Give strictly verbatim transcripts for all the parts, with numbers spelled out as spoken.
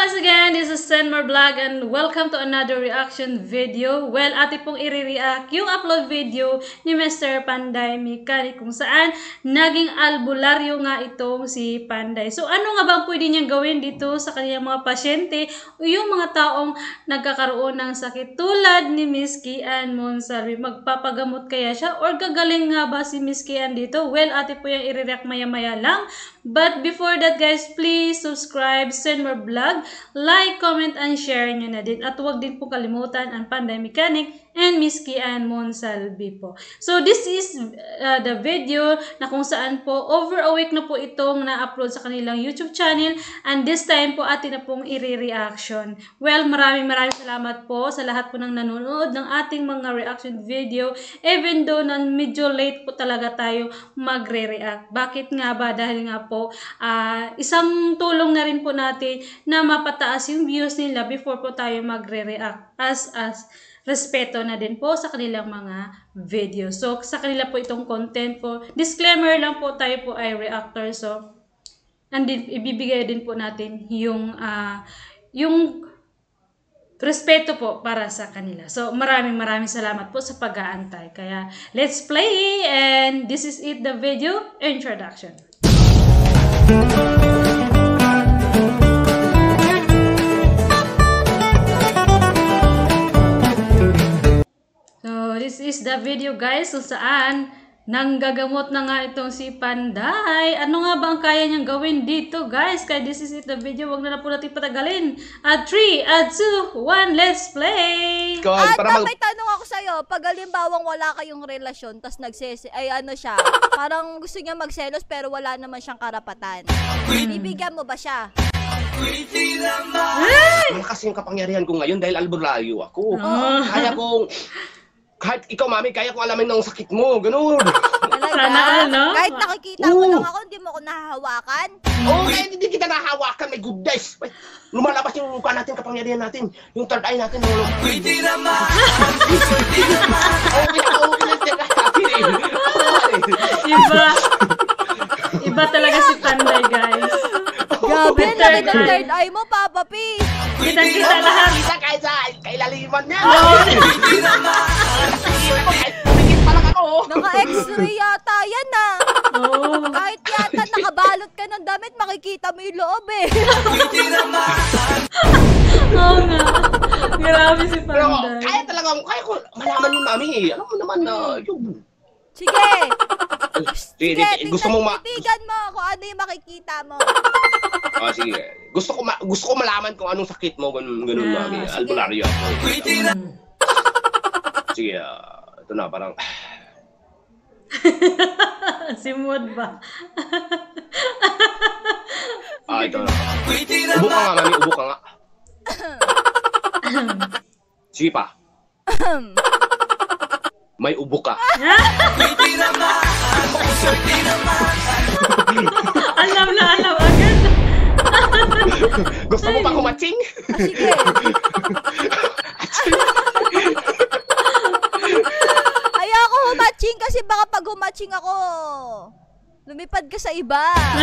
once again, this is CINMAR Vlog and welcome to another reaction video. Well, ate pong i-react yung upload video ni Mister Panday Mechanik kung saan naging albularyo nga itong si Panday. So, ano nga bang pwede niyang gawin dito sa kanyang mga pasyente o yung mga taong nagkakaroon ng sakit tulad ni Miss Ann Monsalve? Magpapagamot kaya siya or gagaling nga ba si Miss Ann dito? Well, ate po yung i-react maya-maya lang. But before that guys, please subscribe CINMAR Vlog, like, comment, and share nyo na din. At huwag din po kalimutan ang Panday Mechanik and Miss Ann Monsalve po. So this is uh, the video na kung saan po over a week na po itong na-upload sa kanilang YouTube channel and this time po atin na pong i-reaction. Well, maraming maraming salamat po sa lahat po ng nanonood ng ating mga reaction video even though na medyo late po talaga tayo magre-react. Bakit nga ba? Dahil nga po uh, isang tulong na rin po natin na mapataas yung views nila before po tayo magre-react as as respeto na din po sa kanilang mga video. So, sa kanila po itong content po. Disclaimer lang po, tayo po ay reactor. So, and din, ibibigay din po natin yung, uh, yung respeto po para sa kanila. So, maraming maraming salamat po sa pag-aantay. Kaya, let's play! And this is it, the video introduction. This is the video guys kung saan nanggagamot na nga itong si Panday. Ano nga ba ang kaya niyang gawin dito guys? Kaya this is it the video. Huwag na na po natin patagalin. At three, at two, one, let's play! At para mag- may tanong ako sa'yo. Pag halimbawang wala kayong relasyon, tas nagsese, ay ano siya, parang gusto niya magselos pero wala naman siyang karapatan. Ibigyan mo ba siya? Malakas yung kapangyarihan ko ngayon dahil albularyo ako. Oh. Kaya kong kahit ikaw, mami, kaya ko alamin ng sakit mo. Ganun. Sana ano? Kahit nakikita mo lang ako, hindi mo ko nahahawakan. Oo, oh, kaya hindi kita nahahawakan. My goodness. Lumalabas yung mukha natin, kapangyarihan natin. Yung third eye natin. Pwede naman. Okay, okay. Iba. Iba talaga si Panday, guys. Gabi, nakita ng third eye mo, Papa P. Kita-kita lahat. Kita kahit sa kailaliman niya. Pwede naman. Pumigit pa lang ako. Naka-x-ray yata yan ah. Oh. Kahit yata nakabalot ka ng damit, makikita mo yung loob eh. Pwede naman. Oo nga. Grabe si Panday. Pero kaya talaga, kaya ko malaman ni mami eh. Alam mo naman na yung... Sige. Sige, sige. Gusto mo ma... Titigan mo kung ano yung makikita mo. Ah, sige. Gusto ko ma gusto ko malaman kung anong sakit mo, ganun, ganun ah, mami. Albularyo ako. Um, sige, uh, ito na, parang... si Mood ba? Ah, ito na. Ubo ka nga, mami. Ubo ka nga. Sige pa. May ubo ka. Alam na, alam agad. Gusto mo pa kumatsing? Ah, sige. Ayoko humatching kasi baka pag humatching ako, lumipad ka sa iba.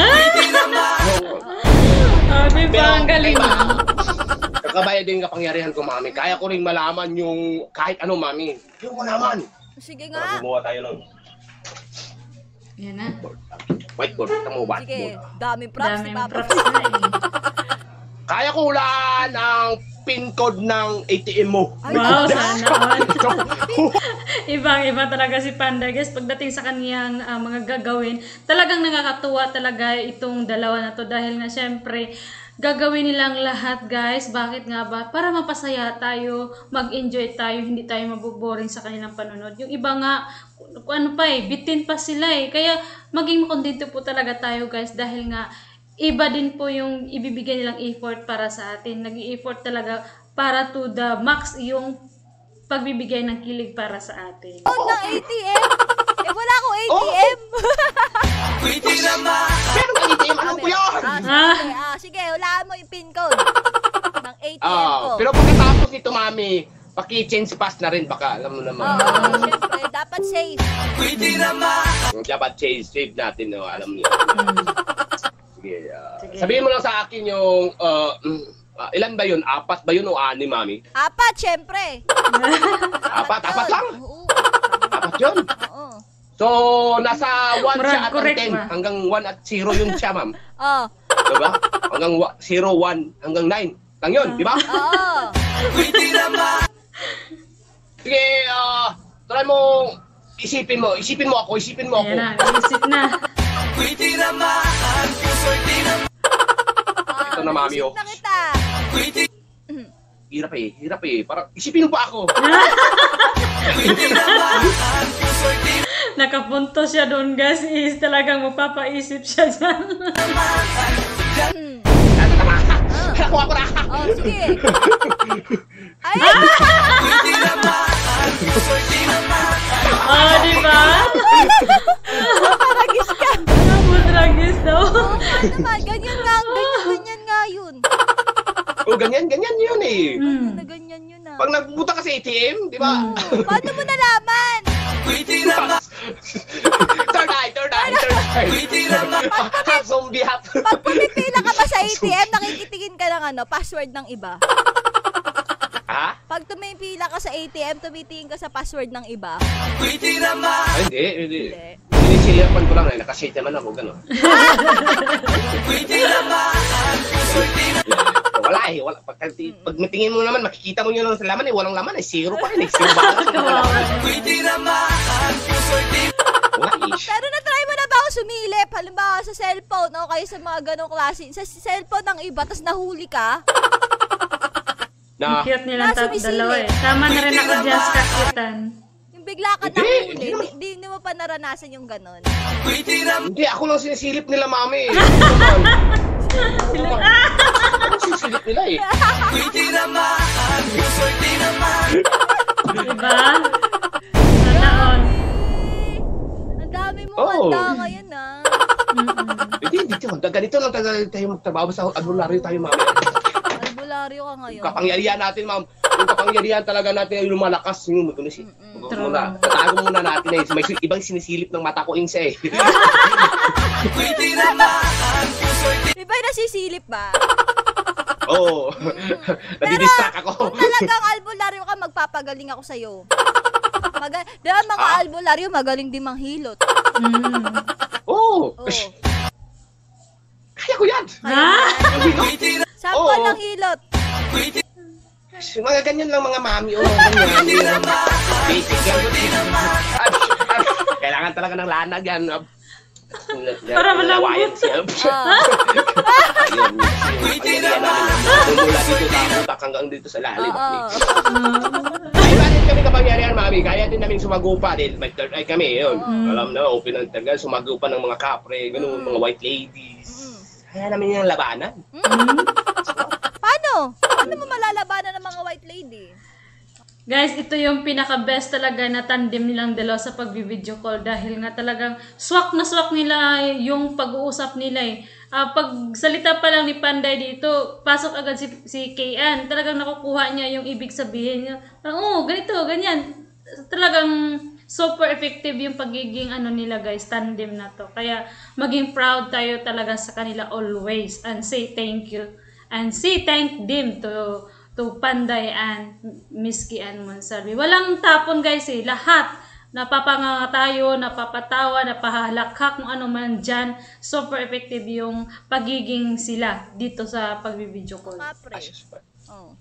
Oh, diba? Ang galing mo. Kakabaya din kapangyarihan ko, mami. Kaya ko rin malaman yung kahit ano, mami. Yung malaman. Sige nga. Gumawa tayo ng... Yan na. Whiteboard. Kita mo, whiteboard. Sige, daming props ni Daming Papa. props na eh. Kaya ko hulaan ang pin code ng A T M mo. Wow, sana all. Ibang-iba talaga si Panday guys. Pagdating sa kaniyang uh, mga gagawin, talagang nakakatuwa talaga itong dalawa na to dahil nga syempre gagawin nilang lahat guys. Bakit nga ba? Para mapasaya tayo, mag-enjoy tayo, hindi tayo mabuboring sa kanilang panonood. Yung iba nga, ano pa eh, bitin pa sila eh. Kaya maging makondito po talaga tayo guys dahil nga iba din po yung ibibigay nilang effort para sa atin. Nag-i-effort talaga para to the max yung pagbibigay ng kilig para sa atin. Oh, ng A T M? Eh, wala akong A T M. Pwede naman. Pero ng A T M, alam ko yun. Ah, sige, ah, sige, hulaan mo yung pin code ng A T M ah, ko. Pero pagkatapos nito, mami, paki-change pass na rin baka, alam mo naman. Oo, oh, syempre, dapat safe. Pwede naman. Dapat change, save natin, no? Alam niyo. Sige, uh, sabihin mo lang sa akin yung, uh, Uh, ilan ba yun? Apat ba yun o anim, mami? Apat, syempre. Apat, apat lang? Oo. Apat yun? Oo. So, nasa one Murag siya at correct ten. ba? Hanggang one at zero yun siya, ma'am. Oo. Diba? Hanggang zero, one, hanggang nine. Lang yun, di ba? Oo. Sige, ah, uh, try mo, isipin mo, isipin mo ako, isipin mo ako. Ayan na, isip na. Ito na, mami, oh. Isip na kita. Hirap eh, hirap eh. Parang, isipin mo pa ako. Nakapunto siya doon, guys. Is talagang mapapaisip siya dyan. Nakuha ko na. Oh, sige. Ay! Oh, di ba? Paragis ka. Madragis daw. Oo nga naman, ganyan nga, ganyan, ganyan nga yun. Oh, ganyan, ganyan yun eh. Hmm. Na ganyan yun ah. Pag nagbuta ka sa A T M, di ba? Paano mo nalaman? Third eye, third eye, third eye. Half zombie, half. Pag pumipila ka ba sa A T M, nakikitingin ka ng ano, password ng iba? Ha? Pag tumipila ka sa A T M, tumitingin ka sa password ng iba? Ay, hindi, hindi. Hindi. Sinisilipan ko lang eh, nakasate naman ako, gano'n. Wala eh, wala. Pag, pag matingin mo naman, makikita mo yun sa laman eh, walang laman eh, zero pa rin eh, zero ba lang sa laman. Wala eh. Pero na-try mo na ba ako sumilip? Halimbawa sa cellphone o kayo sa mga ganong klase, sa cellphone ng iba, tas nahuli ka? Na, Ang cute nilang Nasa tat- bisili. dalawa eh. Sama na rin ako dyan sa kakitan. Yung bigla ka Hindi, nahuli, hindi di, naman. di, di mo pa naranasan yung ganon? hindi, ako lang sinisilip nila, mami. Ako lang sinisilip nila eh. Diba? Sana all. Ang dami mo Oh. handa ngayon ah. Hindi, hindi. Ganito lang tayo, tayo magtrabaho sa albularyo tayo, mami. Albularyo ka ngayon. Kapangyarihan natin, ma'am. Yung kapangyarihan talaga natin ay lumalakas. Yung muna, si, muna, tatago muna natin eh. May ibang sinisilip ng mata ko yung siya eh. Di ba nasisilip ba? Oo. Nadidistract ako. Kung talagang albularyo ka, magpapagaling ako sa'yo. Maga di ba mga Ah? albularyo, magaling din manghilot. Mm. Oo. Oo. Kaya ko yan. Ha? Sample Oo. ng hilot. Mga ganyan lang mga mami. Oh, ganyan. Basic lang. Kailangan talaga ng lanag yan. Para malambot. Lawayan siya. Ah. Ayun. Pagkiriyan namin. Mula dito sa utak hanggang dito sa lalim. Oo. Kaya din kami kapangyarihan, mami. Kaya din namin sumagupa. Dahil may third eye kami. Yun. Alam na, open ang tagal. Sumagupa ng mga kapre. Ganun, mga white ladies. Kaya namin yung labanan. Paano? Paano mo malalabanan ng mga white lady? Guys, ito yung pinaka-best talaga na tandem nilang dalawa sa pag-video call dahil nga talagang swak na swak nila yung pag-uusap nila eh. Uh, pag salita pa lang ni Panday dito, pasok agad si, si Ann. Talagang nakukuha niya yung ibig sabihin niya. Oo, oh, ganito, ganyan. Talagang super effective yung pagiging ano nila guys, tandem na to. Kaya maging proud tayo talaga sa kanila always and say thank you. And say thank them to to Panday and Miss Ann Monsalve. Walang tapon guys eh. Lahat. Napapanganga tayo, napapatawa, napahalakhak, kung ano man dyan. Super effective yung pagiging sila dito sa pagbibideo call. Kapre. Oh.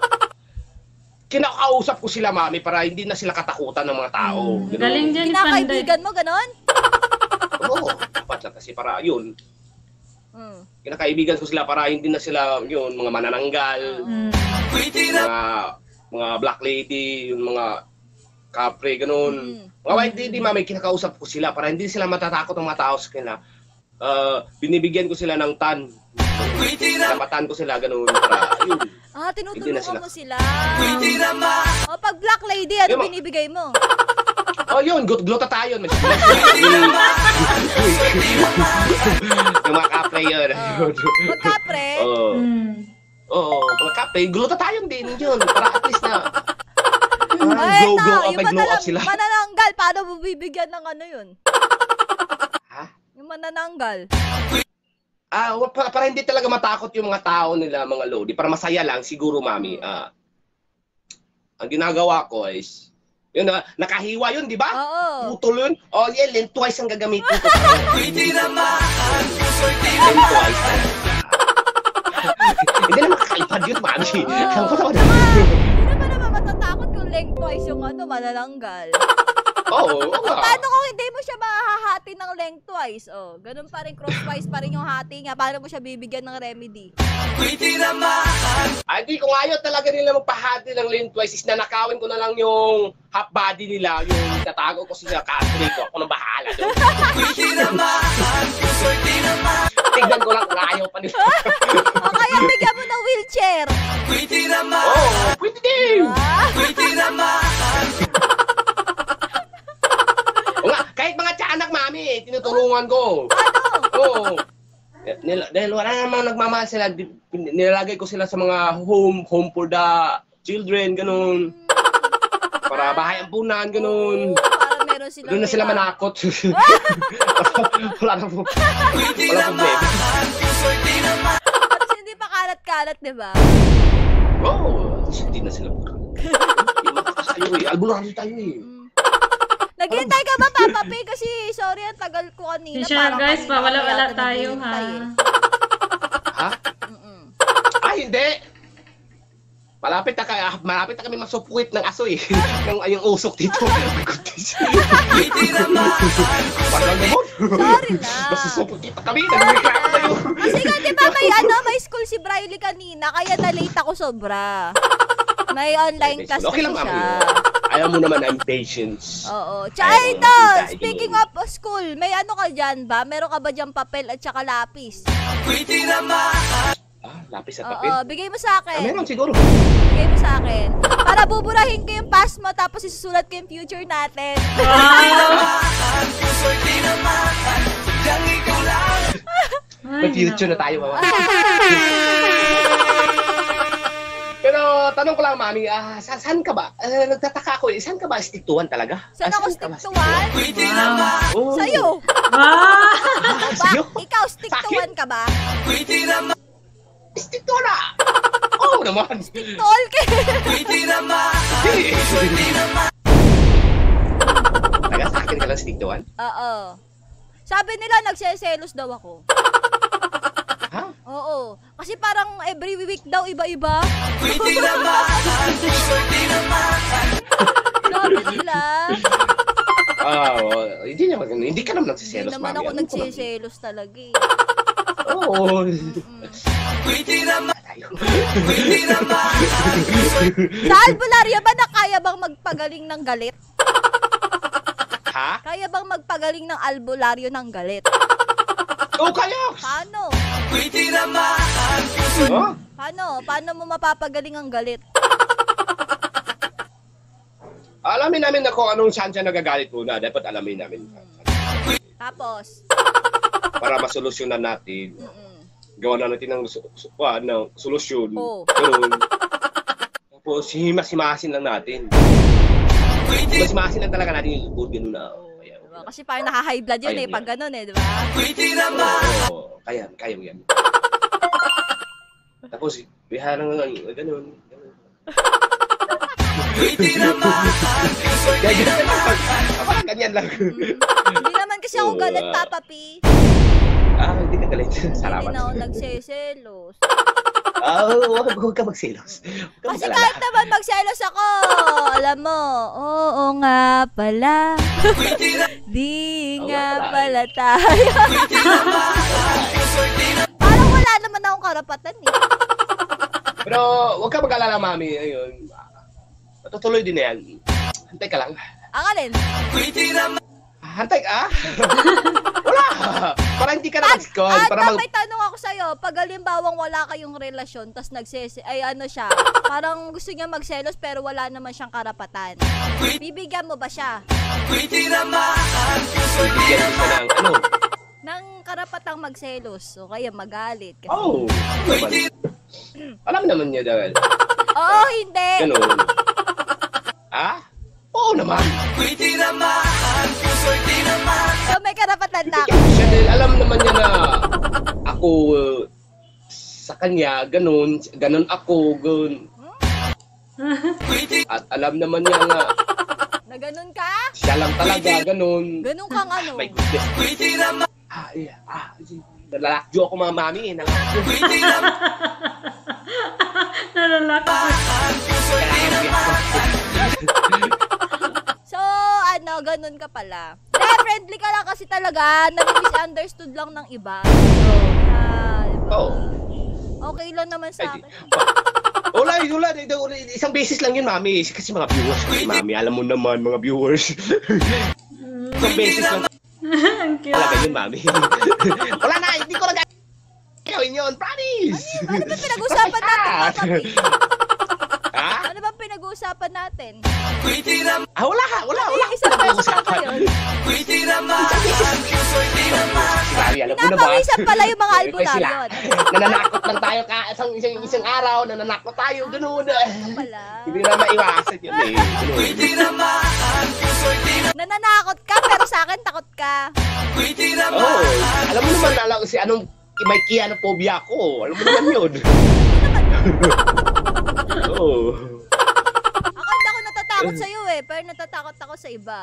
Kinakausap ko sila, mami, para hindi na sila katakutan ng mga tao. Hmm. Galing dyan ni Panday. Kinakaibigan mo, ganon? Oo. Dapat lang kasi para yun. Mm. Kinakaibigan ko sila para hindi na sila yun, mga manananggal, Mm. mga mga black lady, yung mga kapre, ganun. Mm. Mga white lady, mami, kinakausap ko sila para hindi sila matatakot ng mga tao sa kanila. Uh, binibigyan ko sila ng tan. Napatan ko sila, ganun. Para, yun. Ah, Hindi na tinutulungan sila. mo sila. O, pag black lady, ano Yung- binibigay mo? Oh, yun, glut glutathione. Yung mga kapre yun. Pag kapre, Oo. Mm. Oo, mga kapre, glutathione din yun. Para at least na, ah, ay, glow, ito, glow up, yung may glow up manalang, sila. manananggal, paano mo bibigyan ng ano yun? Ha? Yung manananggal. Ah, para, para hindi talaga matakot yung mga tao nila, mga lodi. Para masaya lang, siguro, mami. Ah, ang ginagawa ko is, yun na, nakahiwa yun, di ba? Oo. Putol yun. O, oh, yan, lentwise ang gagamitin ko. Lentwise. Hindi naman kakaipad yun, mami. Alam ko naman. Hindi naman naman matatakot kung lengthwise yung ano, manananggal. Oo. Oh, O, paano kung hindi mo siya mahahati ng lengthwise? O, ganun pa rin, crosswise pa rin yung hati niya. Paano mo siya bibigyan ng remedy? Ay, di ko ayaw talaga nila magpahati ng lengthwise. Is nanakawin ko na lang yung half body nila. Yung tatago ko sila, kasri ko. Ako nang bahala doon. Tignan ko lang kung ayaw pa nila. O, kaya bigyan mo ng wheelchair. Oo, oh, pwede din. Ah. O nga, kahit mga tiyanak, mami, tinutulungan ko. Ano? Oo. Nil dahil wala namang nagmamahal sila, nilalagay ko sila sa mga home, home for the children, ganun. Para bahay ampunan, ganun. Para meron silang Doon na sila pera. manakot. Wala na po. Wala problema. Tapos hindi pa kalat-kalat, di ba? Oo, oh, hindi na sila po. Tayo eh, albularyo tayo eh. Naghihintay ka ba, Papa P? Kasi, sorry, ang tagal ko kanina. Siya Parang guys, kanina pawala-wala kaya tayo ha. naghihintay eh. Ha? Mm-mm. Ay, hindi! Malapit na, ka, malapit na kami masupuit ng aso eh. ng yung usok dito. Parang gamot. Sorry na. Masusupot kita kami. Nagreklamo tayo. Kasi nga, di ba, may ano, may school si Briley kanina, kaya na-late ako sobra. May online class Okay kasi lang, mami. siya. Ayaw mo naman ang patience. Oo. Tsaka Ayaw mo ito, makita, speaking ganun. of school, may ano ka dyan ba? Meron ka ba dyan papel at saka lapis? Ah, lapis at papel? Oo, bigay mo sa Ah, akin. meron siguro. Bigay mo sa akin. Para buburahin ko yung past mo, tapos isusulat ko yung future natin. May future na tayo, mama. Pero tanong ko lang, mami, ah, sa saan ka ba? Uh, nagtataka ako, eh, saan ka ba stick to one talaga? Saan Ah, ako ka stick ba to one? Wow. Oh. Sa'yo. Wow! Ah, Ba, sa'yo? ikaw stick to Sakit? one ka ba? Stick to one ah! Oo naman. Tol ka. Taga sa akin ka lang stick to one? Oo. Sabi nila nagseselos daw ako. Ha? Oo. Kasi parang every week daw iba-iba. Sabi nila. Ah, oh, hindi naman, hindi ka naman Hindi nagsiselos, naman mami. ako Ano ko, mami? nagseselos talaga eh. Oo. Sa albularyo ba na kaya bang magpagaling ng galit? Ha? Kaya bang magpagaling ng albularyo ng galit? Oo, kaya! Paano? Oh? Paano? Paano mo mapapagaling ang galit? Alamin namin na kung anong saan siya nagagalit muna. Dapat alamin namin. Tapos? Para masolusyonan natin. Mm-mm. Gawa na natin ng, su su uh, ng solusyon. Oo. Ganun. Tapos himas-himasin lang natin. Himas-himasin lang talaga natin yung lubod. Ganun na. Kaya, Diba? Kasi parang naka-high blood yun Ayun eh, pag yan. ganun eh, di ba? Oo, kaya, kaya mo yan. Tapos, biharang nga ganun. Ganun. Ganyan lang. Parang ganyan lang. Hindi naman kasi ako galit, Papa P. Ah, hindi ka galit. Hindi Salamat. din ako nagseselos. Ah, huwag huwag ka magselos. Huwag ka Kasi mag-alala. kahit naman magselos ako, alam mo, oo nga pala. Di Oo nga nga pala tayo. Parang wala naman akong karapatan eh. Pero huwag ka mag-alala, mami. Ayun. Matutuloy din na yan. Hantay ka lang. Ang alin? Hantay ka? Wala! Para hindi ka na mag-score. At Para mag... may tanong ako sa'yo, pag halimbawang wala kayong relasyon, tas nagsese, ay ano siya, parang gusto niya magselos pero wala naman siyang karapatan. Bibigyan mo ba siya? Bigyan mo siya ng ano? Ng karapatang magselos, o kaya magalit. Kasi... Oh! Ano naman? Alam naman niya dahil. Oo, hindi. Ganun. Ah? Oo naman. So, may karapatan na ako. Siya dahil alam naman niya na ako ako uh, sa kanya, ganun, ganun ako, ganun. At alam naman niya nga, na ganun ka? siya lang talaga, ganun. Ganun kang ano? My goodness. Ah, yeah, ah, nalalakyo ako mga mami, eh, nalalakyo. Nalalakyo. So, ano, ganun ka pala. Eh, friendly ka lang kasi talaga, nami-misunderstood lang ng iba. Ah, diba? Oo. Okay lang naman sa Ay, akin. Wala, wala, wala, isang beses lang yun, mami. Kasi mga viewers kasi, mami, alam mo naman, mga viewers. Isang beses lang. Ang cute. Talaga yun, mami. Wala na, hindi ko na gagawin yun, promise. Ano ba pinag-usapan natin, Papa P? Ha? Ano ba pinag-uusapan natin? Ah, wala, wala, wala. Isang beses lang ba yun? Mami, alam mo naman. Pinapawisan pala yung mga albularyon. Nananakot lang tayo ka, isang, isang, isang araw, nananakot tayo, ganoon. Pala. Hindi na maiwasan yun eh. Nananakot ka, pero sa akin takot ka. Oo, oh, alam mo naman, alam kasi anong may kianophobia ko. Alam mo naman yun. Oo. Ako hindi ako natatakot sa'yo eh, pero natatakot ako sa iba.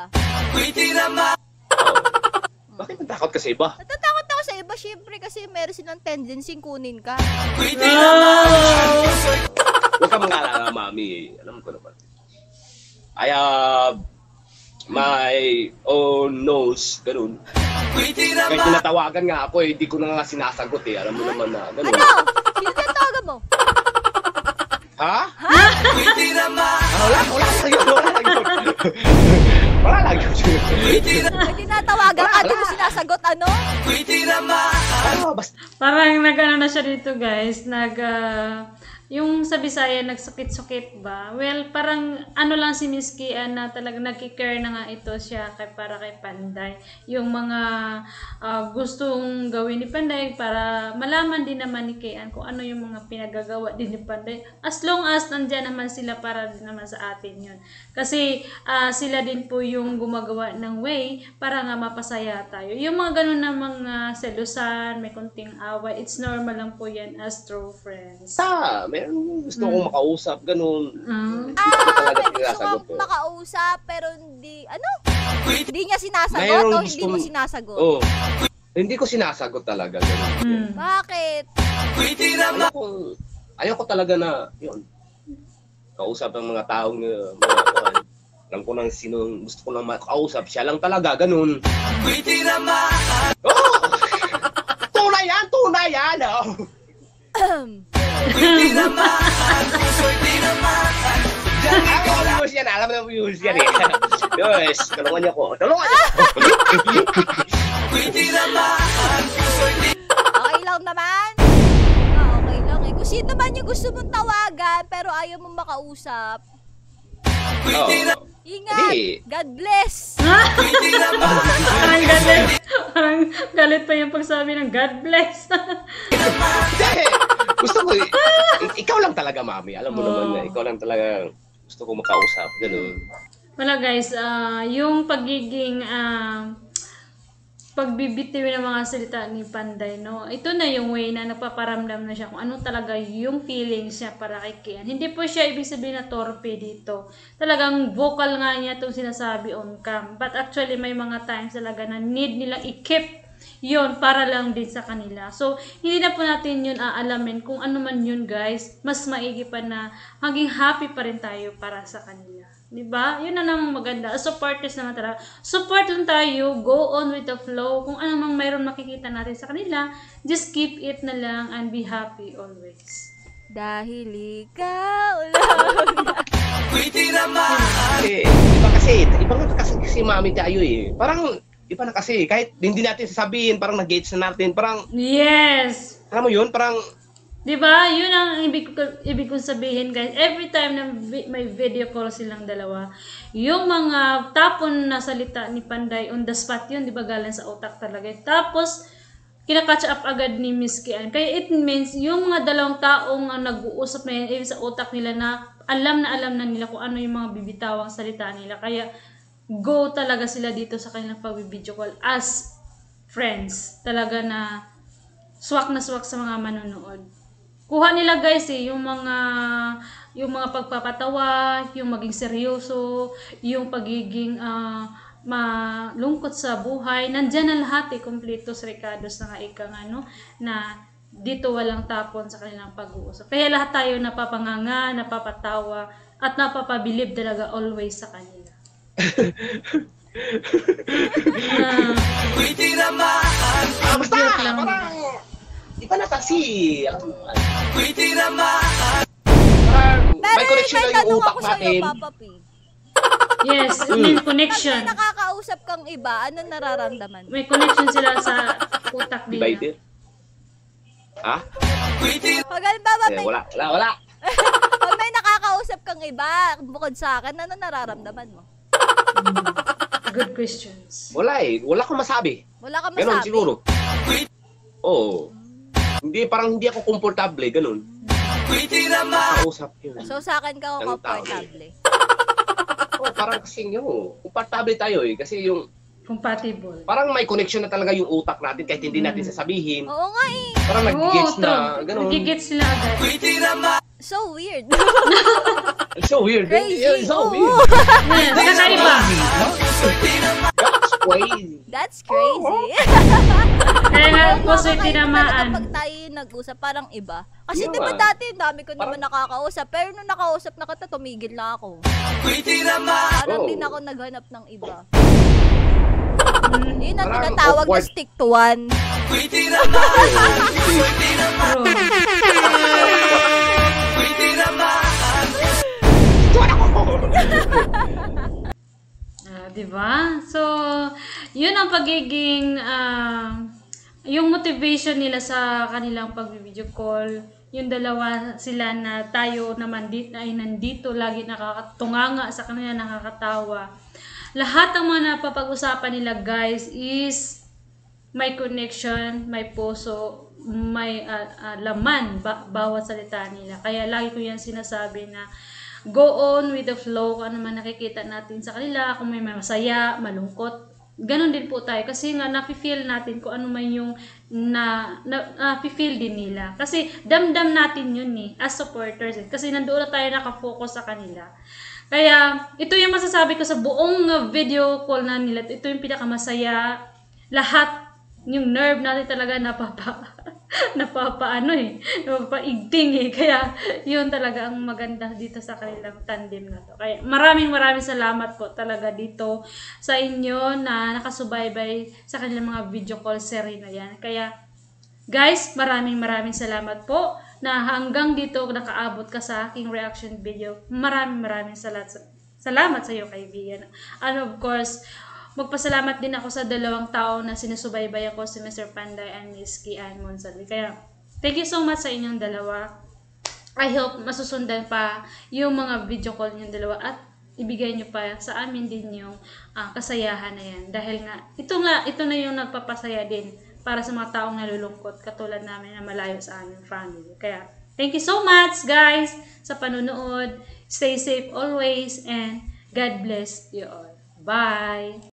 Bakit natakot ka sa iba? Natatakot ako sa iba, syempre, kasi meron silang tendency kunin ka. Huwag ka mga mami. Alam ko naman. I have my own nose. Ganun. Kahit tinatawagan nga ako eh, hindi ko na nga sinasagot eh. Alam mo naman na. Ganun. Ano? Sino tinatawagan mo? Ha? Ha? Ah, wala, wala lang yun. Wala lang yun. Wala lang yun. May tinatawagan ka, di mo sinasagot, ano? Ano, basta. Parang nag-ano na siya dito, guys. Nag, ah, yung sa Bisaya, nagsukit-sukit ba? Well, parang ano lang si Miss Kian na talagang nagki-care na nga ito siya kay, para kay Panday. Yung mga ah, gustong gawin ni Panday para malaman din naman ni Kian kung ano yung mga pinagagawa din ni Panday. As long as nandyan naman sila para din naman sa atin yun. Kasi ah, sila din po yung gumagawa ng way para nga mapasaya tayo. Yung mga ganun na mga selusan, may konting away, it's normal lang po yan as true friends. Sa, meron gusto kong makausap, ganun. Mm. Hindi ko Ah, talaga may gusto sinasagot. kang makausap, pero hindi, ano? Hindi niya sinasagot Mayroong o hindi mo gustong- sinasagot? Oo. Hindi ko sinasagot talaga. Ganun. Mm. Bakit? Ayaw ko, ayaw ko talaga na, yun, kausap ang mga taong, uh, mga, kuwan. Alam ko nang sino gusto ko lang makausap, siya lang talaga, ganun. Oh! Tunay yan, tunay yan, oh! Ako, viewers yan, alam mo na viewers yan eh. Yes, tulungan niyo ko, tulungan niyo ko. Okay lang naman? Ah, okay lang eh. Kung sino man yung gusto mong tawagan, pero ayaw mong makausap, Oh. ingat! Hindi. God bless! Parang galit. Parang galit pa yung pagsabi ng God bless. Hindi. Gusto ko, eh, ikaw lang talaga, mami. Alam mo Oh. naman na, ikaw lang talaga gusto ko makausap. Ganun. Wala guys, ah, yung pagiging ah, pagbibitiw ng mga salita ni Panday, no? Ito na yung way na napaparamdam na siya kung ano talaga yung feelings niya para kay Kian. Hindi po siya ibig sabihin na torpe dito. Talagang vocal nga niya itong sinasabi on cam. But actually may mga times talaga na need nilang i-keep yun para lang din sa kanila. So, hindi na po natin yun aalamin kung ano man yun guys. Mas maigi pa na maging happy pa rin tayo para sa kanila. Diba? Yun na namang maganda. As supporters naman talaga. Support lang tayo. Go on with the flow. Kung ano mang mayroon makikita natin sa kanila, just keep it na lang and be happy always. Dahil ikaw lang. Eh, iba kasi, iba nga kasi, kasi mami tayo eh. Parang, iba na kasi, kahit hindi natin sasabihin, parang nag-gates na natin, parang, Yes! alam mo yun, parang, Diba? Yun ang ibig ko, ibig kong sabihin guys. Every time na vi- may video call silang dalawa, yung mga tapon na salita ni Panday on the spot yun, diba galing sa utak talaga. Tapos, kinakatch up agad ni Miss Kian. Kaya it means, yung mga dalawang taong uh, nag-uusap na yun, sa utak nila na alam na alam na nila kung ano yung mga bibitawang salita nila. Kaya, go talaga sila dito sa kanilang pag-video call as friends. Talaga na swak na swak sa mga manonood. Kuha nila guys eh, yung mga yung mga pagpapatawa, yung maging seryoso, yung pagiging uh, malungkot sa buhay. Nandiyan na lahat eh, kompleto sa Ricardo's na nga ikang ano, na dito walang tapon sa kanilang pag-uusap. Kaya lahat tayo napapanganga, napapatawa, at napapabilib talaga always sa kanila. uh, Ah, basta, parang, iba na kasi. Parang, may Pero connection may lang yung tanong utak ako sa'yo, natin. Papa P. yes, may connection. Pag may nakakausap kang iba, ano nararamdaman mo? May connection sila sa utak nila. Divided? Ha? Pag halimbawa Eh, may, wala, wala, wala. pag may nakakausap kang iba, bukod sa akin, ano nararamdaman mo? Good questions. Wala eh. Wala akong masabi. Wala kang Ganon masabi? siguro. Oo. Hindi, parang hindi ako komportable. Ganon. Kausap yun. So sa akin ka Ng tao. komportable. Oh, parang kasing yun. Komportable tayo eh. Kasi yung, Compatible. parang may connection na talaga yung utak natin kahit hindi natin sasabihin. Oo nga eh. Parang nag-gets na. true. Ganon. Nag-gets sila agad. So weird. It's so weird. Crazy. It's so Oo. weird. Yes, kakaiba. That's crazy. That's crazy. Kaya nga Oo po nga, sa'yo kakaiba tinamaan. talaga pag tayo nag-usap, parang iba. Kasi Yeah. di ba dati, ang dami ko naman Parang- nakakausap. Pero nung nakausap na kita, tumigil na ako. Parang Oh. din ako naghanap ng iba. Mm, Yun ang Parang tinatawag na awkward. stick to one. true. Ah, di ba? So, yun ang pagiging ah, yung motivation nila sa kanilang pag-video call. Yung dalawa sila na tayo naman dito ay nandito lagi nakakatunganga sa kanila, nakakatawa. Lahat ng mga napapag-usapan nila guys is may connection, may puso, may uh, uh, laman ba- bawat salita nila. Kaya lagi ko yan sinasabi na go on with the flow, kung ano man nakikita natin sa kanila, kung may masaya, malungkot, ganon din po tayo. Kasi nga, nafe-feel natin kung ano man yung na, na, nafe-feel din nila. Kasi damdam natin yun eh, as supporters. Eh. Kasi nandoon na tayo nakafocus sa kanila. Kaya, ito yung masasabi ko sa buong uh, video call na nila. Ito yung pinakamasaya. Lahat, yung nerve natin talaga napapa, napapa ano eh, napapaigting eh. Kaya, yun talaga ang maganda dito sa kanilang tandem na to. Kaya, maraming maraming salamat po talaga dito sa inyo na nakasubaybay sa kanilang mga video call series na yan. Kaya, guys, maraming maraming salamat po na hanggang dito nakaabot ka sa aking reaction video. Maraming maraming salamat sa, salamat sa iyo, kaibigan. And of course, magpasalamat din ako sa dalawang tao na sinusubaybay ako, si Mister Panday and Miss Ann Monsalve. Kaya, thank you so much sa inyong dalawa. I hope masusundan pa yung mga video call niyong dalawa at ibigay niyo pa sa amin din yung uh, kasayahan na yan. Dahil nga, ito, nga, ito na yung nagpapasaya din para sa mga taong nalulungkot katulad namin na malayo sa aming family. Kaya, thank you so much guys sa panonood. Stay safe always and God bless you all. Bye!